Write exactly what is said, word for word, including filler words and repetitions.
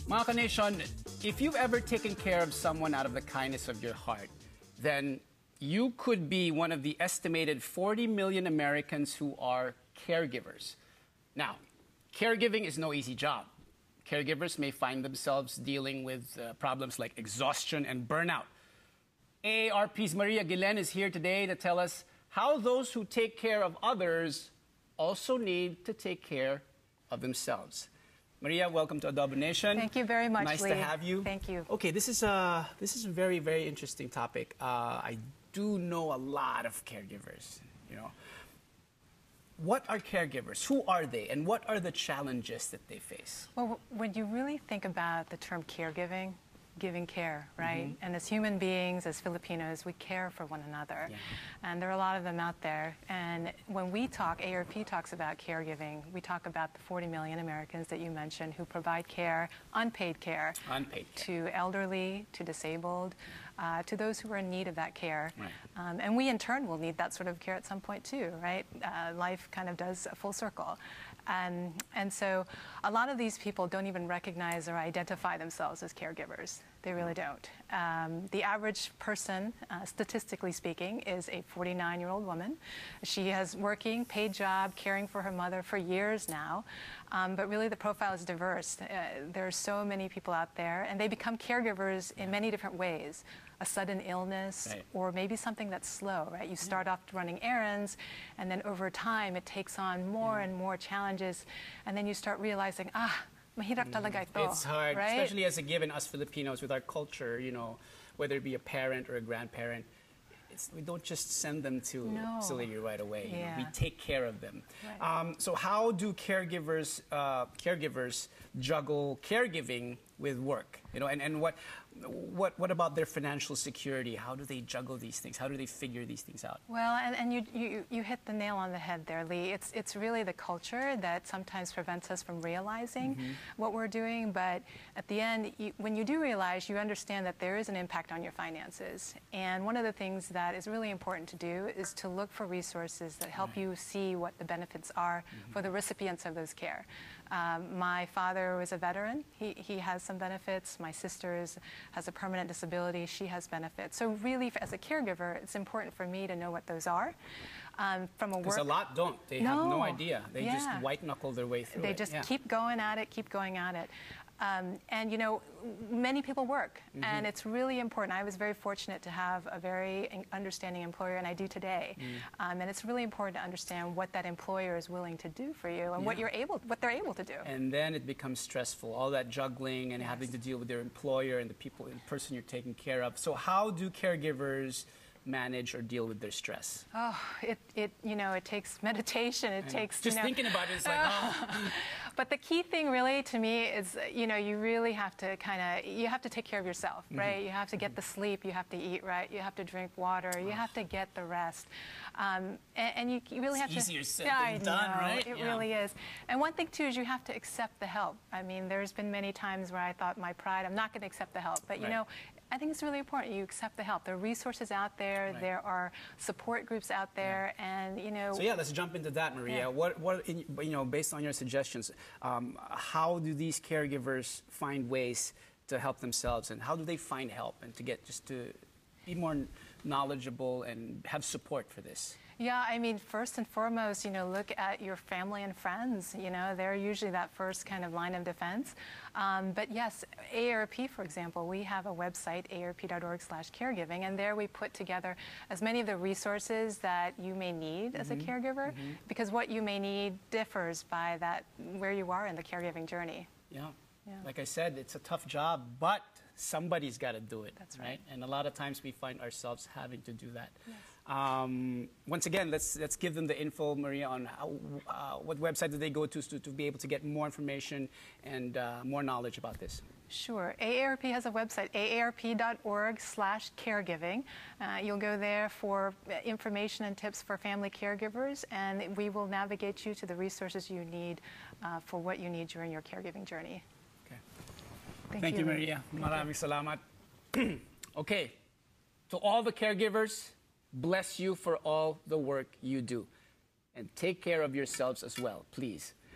Mga ka-nation, if you've ever taken care of someone out of the kindness of your heart, then you could be one of the estimated forty million Americans who are caregivers. Now, caregiving is no easy job. Caregivers may find themselves dealing with uh, problems like exhaustion and burnout. A A R P's Maria Guillen is here today to tell us how those who take care of others also need to take care of themselves. Maria, welcome to Adobo Nation. Thank you very much, Nice Lee. to have you. Thank you. Okay, this is a this is a very very interesting topic. Uh, I do know a lot of caregivers. You know, what are caregivers? Who are they, and what are the challenges that they face? Well, when you really think about the term caregiving, giving care, right? Mm-hmm. And as human beings, as Filipinos, we care for one another. Yeah. And there are a lot of them out there. And when we talk, A A R P talks about caregiving, we talk about the forty million Americans that you mentioned who provide care, unpaid care, unpaid care. to elderly, to disabled, uh, to those who are in need of that care. Right. Um, and we in turn will need that sort of care at some point too, right? Uh, life kind of does a full circle. Um, and so a lot of these people don't even recognize or identify themselves as caregivers. They really don't. Um, the average person, uh, statistically speaking, is a forty-nine-year-old woman. She has working, paid job, caring for her mother for years now. Um, but really the profile is diverse. Uh, there are so many people out there, and they become caregivers in many different ways. A sudden illness, right, or maybe something that's slow, right? You start yeah. off running errands, and then over time it takes on more yeah. and more challenges, and then you start realizing, ah, mahirap talaga ito. It's hard, right? Especially as a given us Filipinos with our culture, you know, whether it be a parent or a grandparent. It's, we don't just send them to no. facility right away. Yeah. You know, we take care of them. Right. Um, so how do caregivers uh, caregivers juggle caregiving with work? You know, and, and what what what about their financial security? How do they juggle these things? How do they figure these things out? Well, and, and you, you you hit the nail on the head there, Lee. It's it's really the culture that sometimes prevents us from realizing mm-hmm. what we're doing. But at the end, you, when you do realize, you understand that there is an impact on your finances. And one of the things that is really important to do is to look for resources that help right. you see what the benefits are mm-hmm. for the recipients of those care. Um, my father was a veteran. He he has some benefits. My sister's has a permanent disability. She has benefits. So really, as a caregiver, it's important for me to know what those are. Um, from a work, because a lot don't. They no. have no idea. They yeah. just white knuckle their way through they it. just yeah. keep going at it, keep going at it. Um, and, you know, many people work, mm-hmm. and it's really important. I was very fortunate to have a very understanding employer, and I do today. Mm. Um, and it's really important to understand what that employer is willing to do for you and yeah. what you're able, what they're able to do. And then it becomes stressful, all that juggling and yes. having to deal with their employer and the people, the person you're taking care of. So how do caregivers manage or deal with their stress? Oh, it, it you know, it takes meditation. It takes just you know, thinking about it. It's like, oh. But the key thing, really, to me, is you know, you really have to kind of you have to take care of yourself, mm-hmm. right? You have to get the sleep. You have to eat right. You have to drink water. You have to get the rest. Um, and, and you, you really it's have easier to. said yeah, than done, know, right? It yeah. really is. And one thing too is you have to accept the help. I mean, there's been many times where I thought my pride, I'm not going to accept the help, but you right. know. I think it's really important you accept the help. There are resources out there. Right. There are support groups out there, yeah. and you know. So yeah, let's jump into that, Maria. Yeah. What, what, in, you know, based on your suggestions, um, how do these caregivers find ways to help themselves, and how do they find help and to get just to be more knowledgeable and have support for this? Yeah, I mean, first and foremost, you know, look at your family and friends. You know, they're usually that first kind of line of defense. Um, but yes, A A R P, for example, we have a website, A A R P dot org slash caregiving, and there we put together as many of the resources that you may need mm-hmm. as a caregiver, mm-hmm. because what you may need differs by that where you are in the caregiving journey. Yeah. Yeah. Like I said, it's a tough job, but somebody's got to do it. That's right. right. And a lot of times we find ourselves having to do that. Yes. Um, once again, let's let's give them the info, Maria, on how, uh, what website do they go to, to to be able to get more information and uh, more knowledge about this. Sure. A A R P has a website, A A R P dot org slash caregiving. Uh, you'll go there for information and tips for family caregivers, and we will navigate you to the resources you need uh, for what you need during your caregiving journey. Okay. Thank, Thank you, you, Maria. Thank Maraming you. salamat. Okay. To all the caregivers, bless you for all the work you do. And take care of yourselves as well, please.